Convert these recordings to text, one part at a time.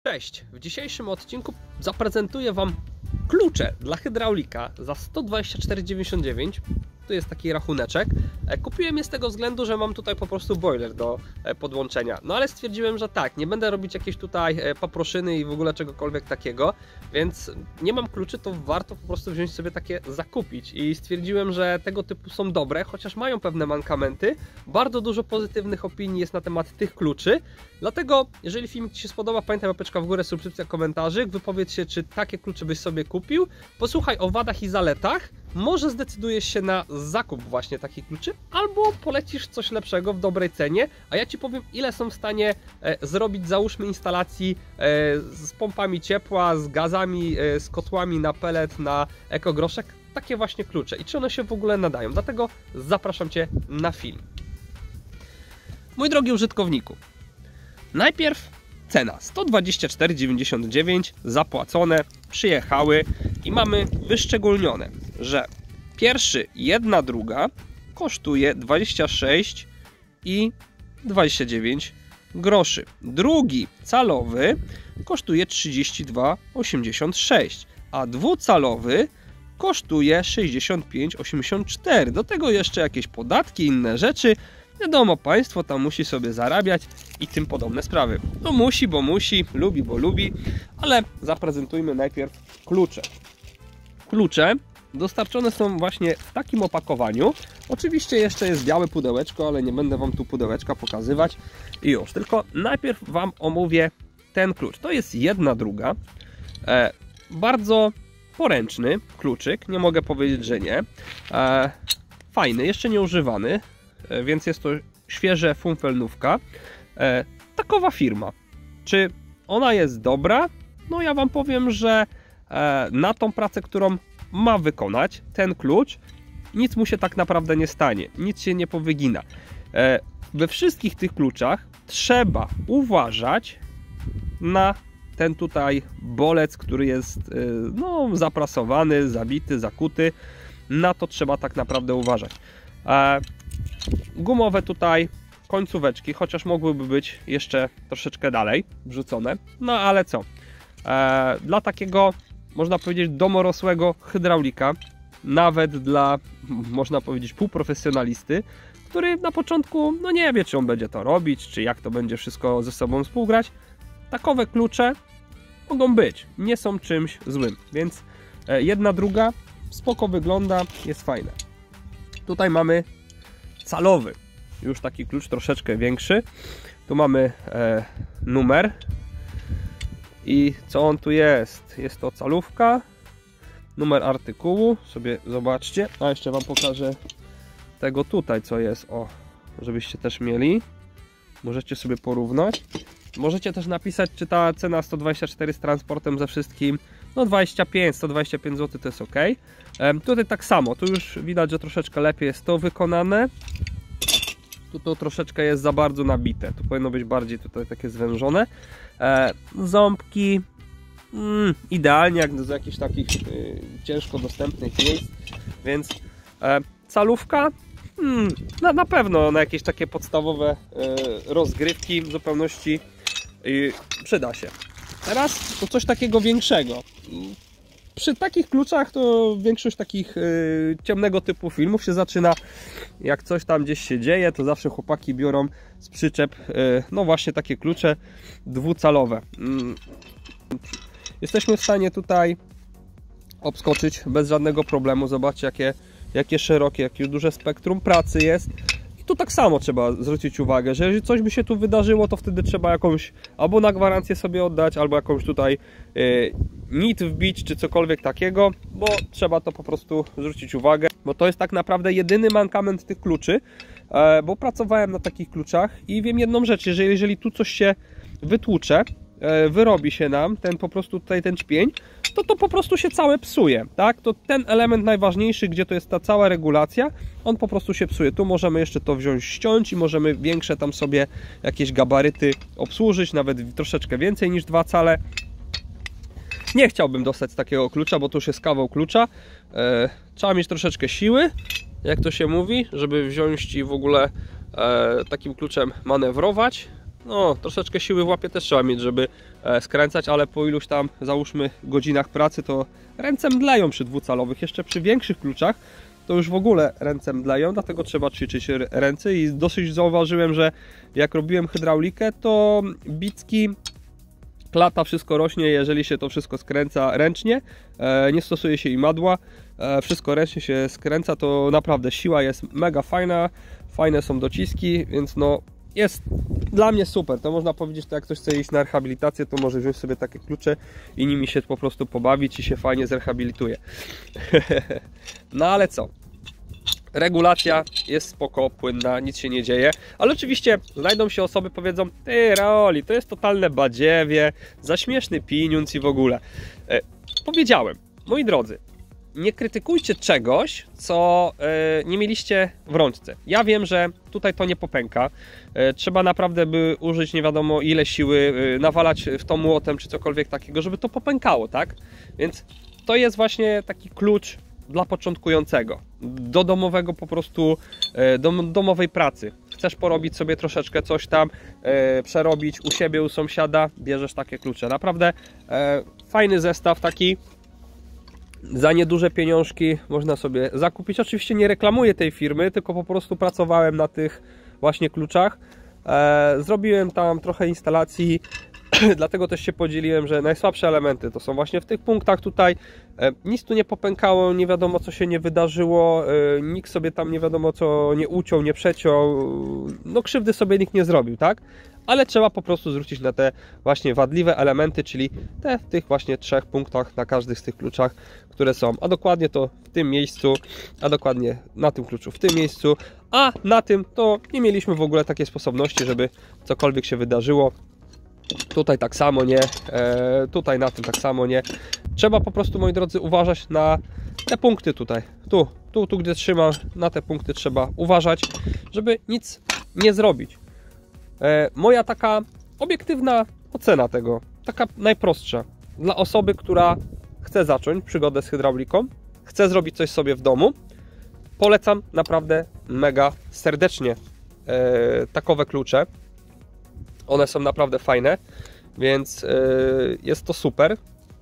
Cześć! W dzisiejszym odcinku zaprezentuję Wam klucze dla hydraulika za 124,99. Tu jest taki rachuneczek. Kupiłem je z tego względu, że mam tutaj po prostu boiler do podłączenia. No ale stwierdziłem, że tak, nie będę robić jakiejś tutaj paproszyny i w ogóle czegokolwiek takiego, więc nie mam kluczy, to warto po prostu wziąć sobie takie zakupić. I stwierdziłem, że tego typu są dobre, chociaż mają pewne mankamenty. Bardzo dużo pozytywnych opinii jest na temat tych kluczy. Dlatego, jeżeli filmik Ci się spodoba, pamiętaj łapeczka w górę, subskrypcja, komentarzyk. Wypowiedz się, czy takie klucze byś sobie kupił. Posłuchaj o wadach i zaletach. Może zdecydujesz się na zakup właśnie takich kluczy, albo polecisz coś lepszego w dobrej cenie, a ja Ci powiem, ile są w stanie zrobić, załóżmy, instalacji z pompami ciepła, z gazami, z kotłami na pelet, na ekogroszek, takie właśnie klucze i czy one się w ogóle nadają. Dlatego zapraszam Cię na film. Mój drogi użytkowniku, najpierw cena 124,99 zapłacone, przyjechały i mamy wyszczególnione, że pierwszy 1/2 kosztuje 26,29 groszy. Drugi calowy kosztuje 32,86, a dwucalowy kosztuje 65,84. Do tego jeszcze jakieś podatki, inne rzeczy. Wiadomo, państwo tam musi sobie zarabiać i tym podobne sprawy. No musi, bo musi, lubi, bo lubi, ale zaprezentujmy najpierw klucze. Klucze dostarczone są właśnie w takim opakowaniu. Oczywiście jeszcze jest białe pudełeczko, ale nie będę Wam tu pudełeczka pokazywać i już. Tylko najpierw Wam omówię ten klucz. To jest 1/2. Bardzo poręczny kluczyk, nie mogę powiedzieć, że nie. Fajny, jeszcze nie używany, więc jest to świeże funfelnówka. Takowa firma. Czy ona jest dobra? No ja Wam powiem, że na tą pracę, którą ma wykonać ten klucz, nic mu się tak naprawdę nie stanie, nic się nie powygina. We wszystkich tych kluczach trzeba uważać na ten tutaj bolec, który jest no, zaprasowany, zabity, zakuty. Na to trzeba tak naprawdę uważać. Gumowe tutaj końcóweczki, chociaż mogłyby być jeszcze troszeczkę dalej wrzucone, no ale co? Dla takiego, można powiedzieć, domorosłego hydraulika, nawet dla, można powiedzieć, półprofesjonalisty, który na początku no nie wie, czy on będzie to robić, czy jak to będzie wszystko ze sobą współgrać, takowe klucze mogą być, nie są czymś złym, więc 1/2 spoko wygląda, jest fajne. Tutaj mamy calowy, już taki klucz troszeczkę większy. Tu mamy numer i co on tu jest? Jest to calówka, numer artykułu, sobie zobaczcie, a jeszcze Wam pokażę tego tutaj, co jest, o, żebyście też mieli, możecie sobie porównać. Możecie też napisać, czy ta cena 124 z transportem ze wszystkim, no 125 zł to jest ok. Tutaj tak samo, tu już widać, że troszeczkę lepiej jest to wykonane. Tu to troszeczkę jest za bardzo nabite, tu powinno być bardziej tutaj takie zwężone. Ząbki idealnie jak do jakichś takich ciężko dostępnych miejsc, więc calówka na pewno na jakieś takie podstawowe rozgrywki w zupełności przyda się. Teraz to coś takiego większego. Przy takich kluczach to większość takich ciemnego typu filmów się zaczyna, jak coś tam gdzieś się dzieje, to zawsze chłopaki biorą z przyczep no właśnie takie klucze dwucalowe. Jesteśmy w stanie tutaj obskoczyć bez żadnego problemu. Zobaczcie, jakie szerokie, jakie duże spektrum pracy jest. I tu tak samo trzeba zwrócić uwagę, że jeżeli coś by się tu wydarzyło, to wtedy trzeba jakąś albo na gwarancję sobie oddać, albo jakąś tutaj nit wbić, czy cokolwiek takiego, bo trzeba to po prostu zwrócić uwagę, bo to jest tak naprawdę jedyny mankament tych kluczy, bo pracowałem na takich kluczach i wiem jedną rzecz, jeżeli tu coś się wytłucze, wyrobi się nam ten po prostu tutaj ten czpień, to po prostu się całe psuje, tak? To ten element najważniejszy, gdzie to jest ta cała regulacja, on po prostu się psuje. Tu możemy jeszcze to wziąć, ściąć i możemy większe tam sobie jakieś gabaryty obsłużyć, nawet troszeczkę więcej niż 2 cale. Nie chciałbym dostać takiego klucza, bo to już jest kawał klucza. Trzeba mieć troszeczkę siły, jak to się mówi, żeby wziąć i w ogóle takim kluczem manewrować. no troszeczkę siły w łapie też trzeba mieć, żeby skręcać, ale po iluś tam, załóżmy, godzinach pracy, to ręce mdleją przy dwucalowych. Jeszcze przy większych kluczach to już w ogóle ręce mdleją, dlatego trzeba ćwiczyć ręce i dosyć zauważyłem, że jak robiłem hydraulikę, to bicki, klata, wszystko rośnie, jeżeli się to wszystko skręca ręcznie, nie stosuje się imadła, wszystko ręcznie się skręca, to naprawdę siła jest mega fajna, fajne są dociski, więc no jest dla mnie super. To można powiedzieć, że jak ktoś chce iść na rehabilitację, to może wziąć sobie takie klucze i nimi się po prostu pobawić i się fajnie zrehabilituje. No ale co? Regulacja jest spoko, płynna, nic się nie dzieje, ale oczywiście znajdą się osoby, powiedzą: ty Raoli, to jest totalne badziewie, za śmieszny pieniądz i w ogóle. Powiedziałem, moi drodzy, nie krytykujcie czegoś, co nie mieliście w rączce. Ja wiem, że tutaj to nie popęka. Trzeba naprawdę by użyć nie wiadomo ile siły, nawalać w to młotem czy cokolwiek takiego, żeby to popękało, tak? Więc to jest właśnie taki klucz dla początkującego, do domowego po prostu, do domowej pracy. Chcesz porobić sobie troszeczkę coś tam, przerobić u siebie, u sąsiada, bierzesz takie klucze. Naprawdę fajny zestaw taki, za nieduże pieniążki można sobie zakupić. Oczywiście nie reklamuję tej firmy, tylko po prostu pracowałem na tych właśnie kluczach. Zrobiłem tam trochę instalacji, dlatego też się podzieliłem, że najsłabsze elementy to są właśnie w tych punktach tutaj. Nic tu nie popękało, nie wiadomo co się nie wydarzyło, nikt sobie tam nie wiadomo co nie uciął, nie przeciął, no krzywdy sobie nikt nie zrobił, tak? Ale trzeba po prostu zwrócić na te właśnie wadliwe elementy, czyli te w tych właśnie 3 punktach na każdych z tych kluczach, które są, a dokładnie to w tym miejscu, a dokładnie na tym kluczu w tym miejscu, a na tym to nie mieliśmy w ogóle takiej sposobności, żeby cokolwiek się wydarzyło. Tutaj tak samo nie, tutaj na tym tak samo nie. Trzeba po prostu, moi drodzy, uważać na te punkty tutaj. Tu gdzie trzymam, na te punkty trzeba uważać, żeby nic nie zrobić. Moja taka obiektywna ocena tego, taka najprostsza, dla osoby, która chce zacząć przygodę z hydrauliką, chce zrobić coś sobie w domu, polecam naprawdę mega serdecznie takowe klucze. One są naprawdę fajne, więc jest to super.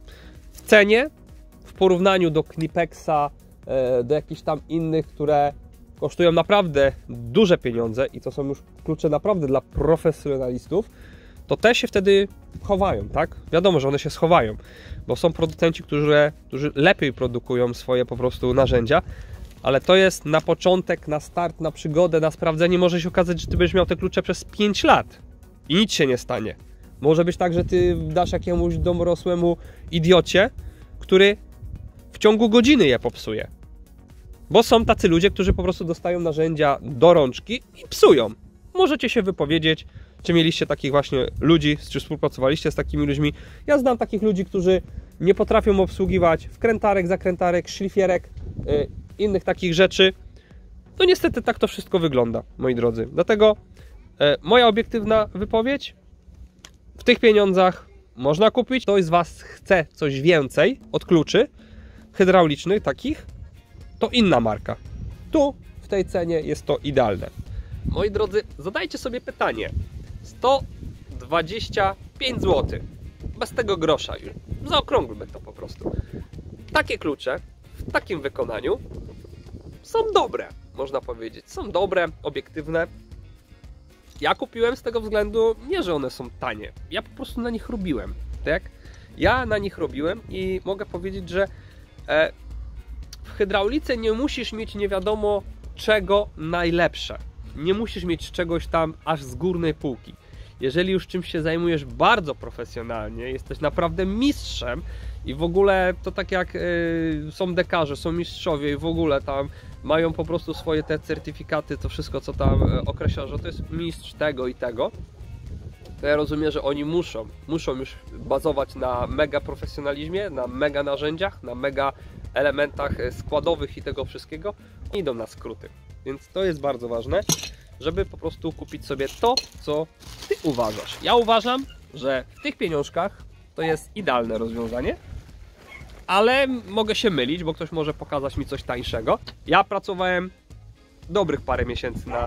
W cenie, w porównaniu do Knipexa, do jakichś tam innych, które kosztują naprawdę duże pieniądze i to są już klucze naprawdę dla profesjonalistów, to te się wtedy chowają, tak? Wiadomo, że one się schowają, bo są producenci, którzy lepiej produkują swoje po prostu narzędzia, ale to jest na początek, na start, na przygodę, na sprawdzenie. Może się okazać, że ty będziesz miał te klucze przez 5 lat i nic się nie stanie. Może być tak, że ty dasz jakiemuś dorosłemu idiocie, który w ciągu godziny je popsuje. Bo są tacy ludzie, którzy po prostu dostają narzędzia do rączki i psują. Możecie się wypowiedzieć, czy mieliście takich właśnie ludzi, czy współpracowaliście z takimi ludźmi. Ja znam takich ludzi, którzy nie potrafią obsługiwać wkrętarek, zakrętarek, szlifierek, innych takich rzeczy. No niestety tak to wszystko wygląda, moi drodzy. Dlatego moja obiektywna wypowiedź: w tych pieniądzach można kupić. Ktoś z Was chce coś więcej od kluczy hydraulicznych takich, to inna marka. Tu w tej cenie jest to idealne. Moi drodzy, zadajcie sobie pytanie: 125 zł, bez tego grosza już, zaokrąglmy to po prostu. Takie klucze w takim wykonaniu są dobre, można powiedzieć. Są dobre, obiektywne. Ja kupiłem z tego względu, nie że one są tanie, ja po prostu na nich robiłem, tak? Ja na nich robiłem i mogę powiedzieć, że w hydraulice nie musisz mieć nie wiadomo czego najlepsze. Nie musisz mieć czegoś tam aż z górnej półki. Jeżeli już czymś się zajmujesz bardzo profesjonalnie, jesteś naprawdę mistrzem i w ogóle to tak jak są dekarze, są mistrzowie i w ogóle tam mają po prostu swoje te certyfikaty, to wszystko co tam określa, że to jest mistrz tego i tego, to ja rozumiem, że oni muszą już bazować na mega profesjonalizmie, na mega narzędziach, na mega elementach składowych i tego wszystkiego. Idą na skróty, więc to jest bardzo ważne, żeby po prostu kupić sobie to, co Ty uważasz. Ja uważam, że w tych pieniążkach to jest idealne rozwiązanie, ale mogę się mylić, bo ktoś może pokazać mi coś tańszego. Ja pracowałem dobrych parę miesięcy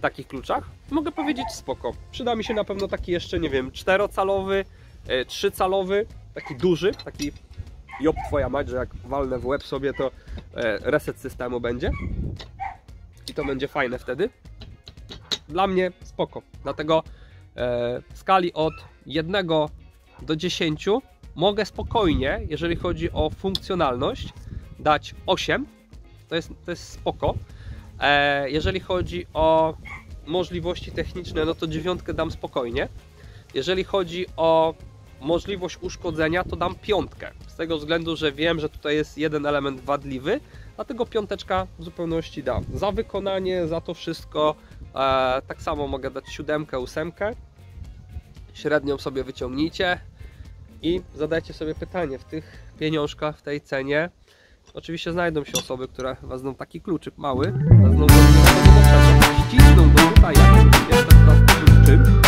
takich kluczach, mogę powiedzieć spoko. Przyda mi się na pewno taki jeszcze, nie wiem, 4-calowy, 3-calowy, taki duży, taki job twoja mać, że jak walnę w łeb sobie, to reset systemu będzie. I to będzie fajne wtedy. Dla mnie spoko. Dlatego w skali od 1 do 10 mogę spokojnie, jeżeli chodzi o funkcjonalność, dać 8. To jest spoko. Jeżeli chodzi o możliwości techniczne, no to 9 dam spokojnie. Jeżeli chodzi o możliwość uszkodzenia, to dam 5. Z tego względu, że wiem, że tutaj jest jeden element wadliwy, dlatego 5 w zupełności dam. Za wykonanie, za to wszystko tak samo mogę dać 7, 8. Średnią sobie wyciągnijcie i zadajcie sobie pytanie w tych pieniążkach, w tej cenie. Oczywiście znajdą się osoby, które wezmą taki kluczyk mały, wezmą go do tego, ścisną go tutaj, jak teraz kluczyk.